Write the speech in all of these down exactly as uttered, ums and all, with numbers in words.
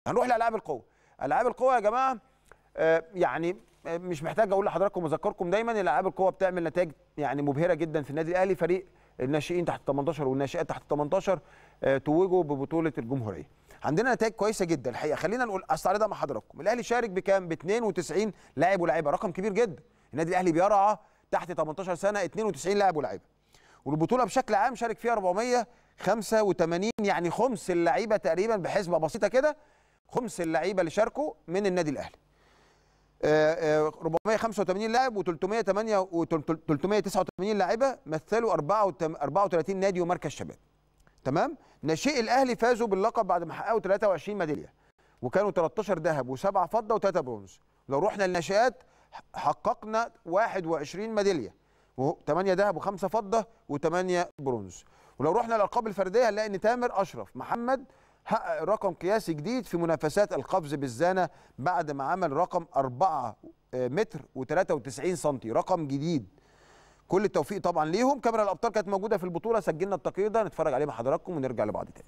هنروح لالعاب القوه. العاب القوه يا جماعه آه يعني مش محتاج اقول لحضراتكم واذكركم دايما ان العاب القوه بتعمل نتائج يعني مبهره جدا في النادي الاهلي. فريق الناشئين تحت تمنتاشر والناشئات تحت تمنتاشر آه توجوا ببطوله الجمهوريه. عندنا نتائج كويسه جدا الحقيقه. خلينا نقول استعرضها مع حضراتكم. الاهلي شارك بكام؟ ب اتنين وتسعين لاعب ولاعيبه، رقم كبير جدا. النادي الاهلي بيرعى تحت تمنتاشر سنه اتنين وتسعين لاعب ولاعيبه. والبطوله بشكل عام شارك فيها اربعمية وخمسة وتمانين، يعني خمس اللعيبه تقريبا بحسبه بسيطه كده، خمس اللعيبه اللي شاركوا من النادي الاهلي. اربعمية وخمسة وتمانين لاعب وتلتمية وتسعة وتمانين لاعبه مثلوا اربعة وتلاتين نادي ومركز شباب. تمام؟ ناشئي الاهلي فازوا باللقب بعد ما حققوا تلاتة وعشرين ميداليه، وكانوا تلتاشر ذهب وسبعه فضه وثلاثه برونز. لو رحنا للناشئات حققنا واحد وعشرين ميداليه، وثمانية ذهب وخمسه فضه وثمانيه برونز. ولو رحنا للالقاب الفرديه هنلاقي ان تامر اشرف محمد حقق رقم قياسي جديد في منافسات القفز بالزانه بعد ما عمل رقم اربعة متر وتلاتة وتسعين سنتي، رقم جديد. كل التوفيق طبعا ليهم. كاميرا الابطال كانت موجوده في البطوله، سجلنا التقرير ده نتفرج عليه مع حضراتكم ونرجع لبعض تاني.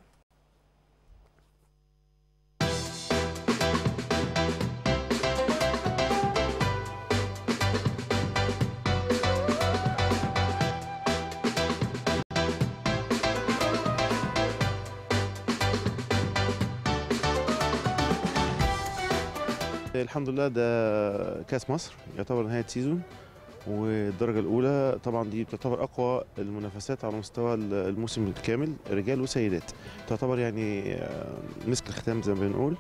الحمد لله ده كاس مصر يعتبر نهايه سيزون، والدرجه الاولى طبعا دي بتعتبر اقوى المنافسات على مستوى الموسم الكامل، رجال وسيدات. تعتبر يعني مسك الختام زي ما بنقول،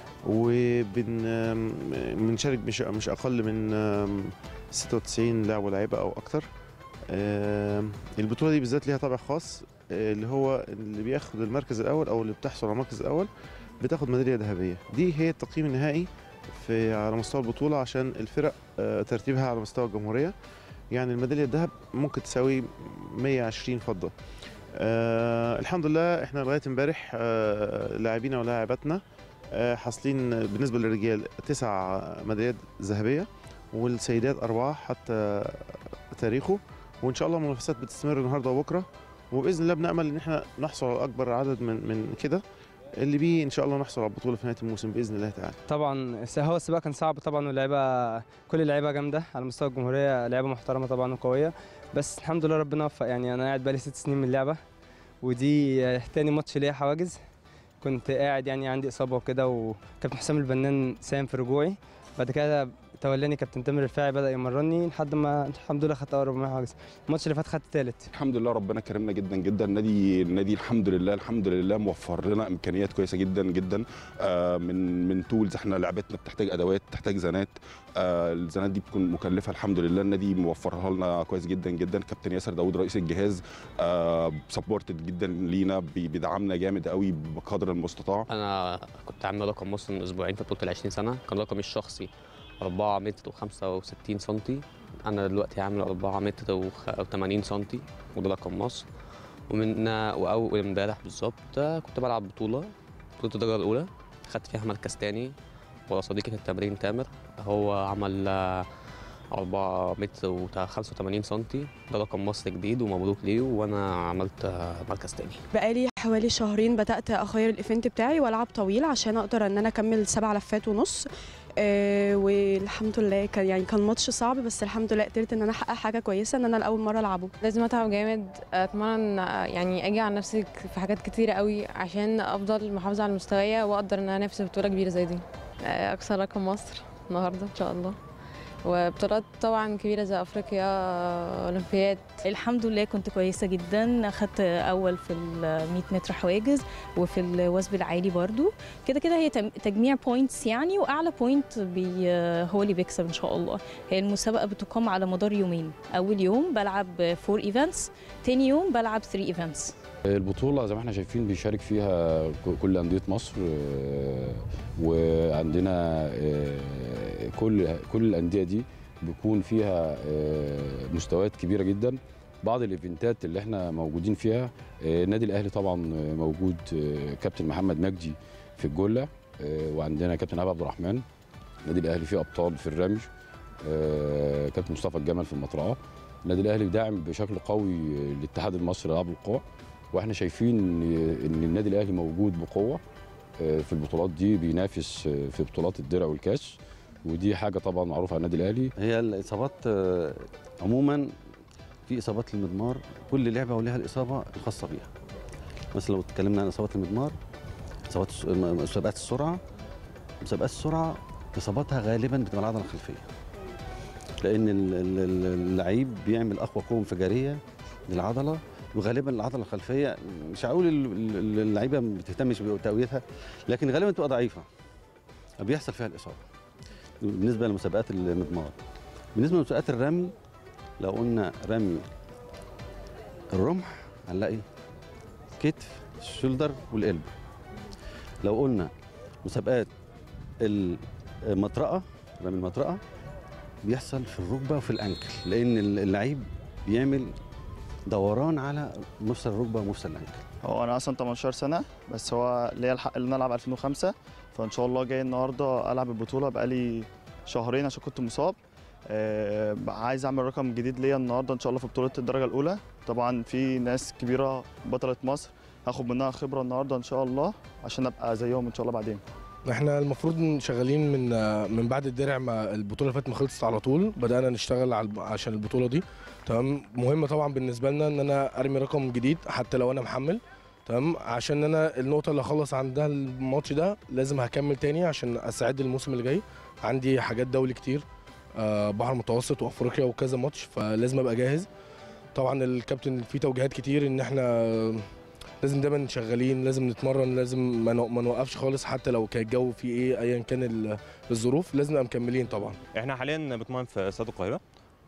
وبنشارك مش مش اقل من ستة وتسعين لاعب ولاعيبه او اكثر. البطوله دي بالذات ليها طابع خاص، اللي هو اللي بياخد المركز الاول او اللي بتحصل على المركز الاول بتاخد ميداليه ذهبيه. دي هي التقييم النهائي في على مستوى البطوله عشان الفرق ترتيبها على مستوى الجمهوريه. يعني الميداليه الذهب ممكن تساوي مية وعشرين فضه. أه الحمد لله احنا لغايه امبارح أه لاعبينا ولاعباتنا أه حاصلين بالنسبه للرجال تسع ميداليات ذهبيه، والسيدات اربعه حتى تاريخه. وان شاء الله المنافسات بتستمر النهارده وبكره، وباذن الله بنامل ان احنا نحصل على اكبر عدد من من كده اللي بيه ان شاء الله نحصل على البطوله في نهايه الموسم باذن الله تعالى. طبعا هو السباق كان صعب طبعا، واللعيبه كل اللعيبه جامده على مستوى الجمهوريه، لعيبه محترمه طبعا وقويه، بس الحمد لله ربنا وفق. يعني انا قاعد بقالي ست سنين من اللعبه، ودي تاني ماتش ليا حواجز. كنت قاعد يعني عندي اصابه وكده، وكابتن حسام البنان ساهم في رجوعي. بعد كده تولاني كابتن تامر الرفاعي بدا يمرني لحد ما الحمد لله خدت اقرب من حاجز. الماتش اللي فات خدت ثالث. الحمد لله ربنا كرمنا جدا جدا. النادي النادي الحمد لله الحمد لله موفر لنا امكانيات كويسه جدا جدا. آه من من تولز، احنا لعبتنا بتحتاج ادوات، بتحتاج زنات. آه الزنات دي بتكون مكلفه، الحمد لله النادي موفرها لنا كويس جدا جدا. كابتن ياسر داوود رئيس الجهاز آه سبورتد جدا لينا، بيدعمنا جامد قوي بقدر المستطاع. انا كنت عامل رقم مصر من اسبوعين في بطوله العشرين سنه، كان رقمي الشخصي اربعة متر وخمسة وستين سنتي. انا دلوقتي عامل اربعة متر وتمانين سنتي، وده رقم مصر. ومن واول امبارح بالظبط كنت بلعب بطوله بطوله الدرجه الاولى، خدت فيها مركز تاني ورا صديقي في التمرين تامر. هو عمل اربعة متر وخمسة وتمانين سنتي، ده رقم مصر جديد ومبروك ليه، وانا عملت مركز تاني. بقالي حوالي شهرين بدات اغير الايفنت بتاعي والعب طويل عشان اقدر ان انا اكمل سبع لفات ونص. أه والحمد لله كان يعني كان ماتش صعب، بس الحمد لله قدرت ان انا احقق حاجه كويسه ان انا لاول مره العبه. لازم اتعب جامد، اتمرن يعني اجي على نفسي في حاجات كتيره قوي عشان افضل محافظه على مستوايا واقدر ان انا انافس في بطوله كبيره زي دي. اكسر رقم مصر النهارده ان شاء الله، وبطولات طبعا كبيره زي افريقيا، اولمبياد. الحمد لله كنت كويسه جدا، اخدت اول في ال مية متر حواجز وفي الوثب العالي برضو. كده كده هي تجميع بوينتس يعني، واعلى بوينت بي هو اللي بيكسب ان شاء الله. هي المسابقه بتقام على مدار يومين، اول يوم بلعب فور ايفنتس، تاني يوم بلعب ثري ايفنتس. البطوله زي ما احنا شايفين بيشارك فيها كل انديه مصر، وعندنا كل كل الانديه دي بيكون فيها مستويات كبيره جدا. بعض الايفنتات اللي احنا موجودين فيها، النادي الاهلي طبعا موجود كابتن محمد مجدي في الجله، وعندنا كابتن ابو عبد الرحمن. النادي الاهلي فيه ابطال في الرمج، كابتن مصطفى الجمل في المطرقه. النادي الاهلي داعم بشكل قوي للاتحاد المصري لالعاب القوى، واحنا شايفين ان النادي الاهلي موجود بقوه في البطولات دي بينافس في بطولات الدرع والكاس، ودي حاجه طبعا معروفه على النادي الاهلي. هي الاصابات عموما في اصابات للمضمار، كل لعبه ولها الاصابه الخاصه بيها. مثلا لو اتكلمنا عن اصابات المضمار، اصابات مسابقات السرعه، مسابقات السرعه اصاباتها غالبا بتبقى العضله الخلفيه، لان اللعيب بيعمل اقوى قوه انفجاريه للعضله، وغالبا العضله الخلفيه مش هقول اللعيبه ما بتهتمش بتقويتها، لكن غالبا بتبقى ضعيفه بيحصل فيها الاصابه. بالنسبه لمسابقات المضمار، بالنسبه لمسابقات الرمي، لو قلنا رمي الرمح هنلاقي كتف، الشولدر والقلب. لو قلنا مسابقات المطرقه، رمي المطرقه بيحصل في الركبه وفي الانكل، لان اللعيب بيعمل دوران على مفصل الركبه ومفصل الانكل. هو انا اصلا تمنتاشر سنه، بس هو ليا الحق ان انا العب ألفين وخمسة، فان شاء الله جاي النهارده العب البطوله. بقالي شهرين عشان كنت مصاب. آه عايز اعمل رقم جديد ليا النهارده ان شاء الله في بطوله الدرجه الاولى. طبعا في ناس كبيره بطله مصر هاخد منها خبره النهارده ان شاء الله عشان ابقى زيهم ان شاء الله بعدين. احنا المفروض شغالين من من بعد الدرع، ما البطوله اللي فاتت ما خلصت على طول بدانا نشتغل عشان البطوله دي. تمام. مهم طبعا بالنسبه لنا ان انا ارمي رقم جديد حتى لو انا محمل. تمام. عشان انا النقطه اللي اخلص عندها الماتش ده لازم هكمل تاني عشان استعد للموسم اللي جاي. عندي حاجات دولي كتير، آه بحر متوسط وافريقيا وكذا ماتش، فلازم ابقى جاهز. طبعا الكابتن في توجيهات كتير ان احنا لازم دايما شغالين، لازم نتمرن، لازم ما نوقفش خالص حتى لو كان الجو فيه ايه ايا كان الظروف، لازم نبقى مكملين. طبعا احنا حاليا بنتمرن في استاد القاهره.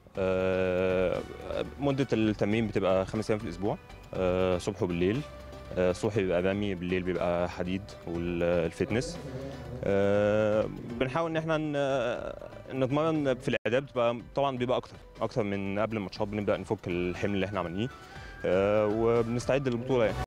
مده التمرين بتبقى خمس ايام في الاسبوع، صبح وبالليل. الصبح بيبقى رمي، بالليل بيبقى حديد والفتنس. بنحاول ان احنا نتمرن في الاعداد، بتبقى طبعا بيبقى اكتر اكتر من قبل الماتشات، بنبدا نفك الحمل اللي احنا عملناه وبنستعد للبطوله يعني.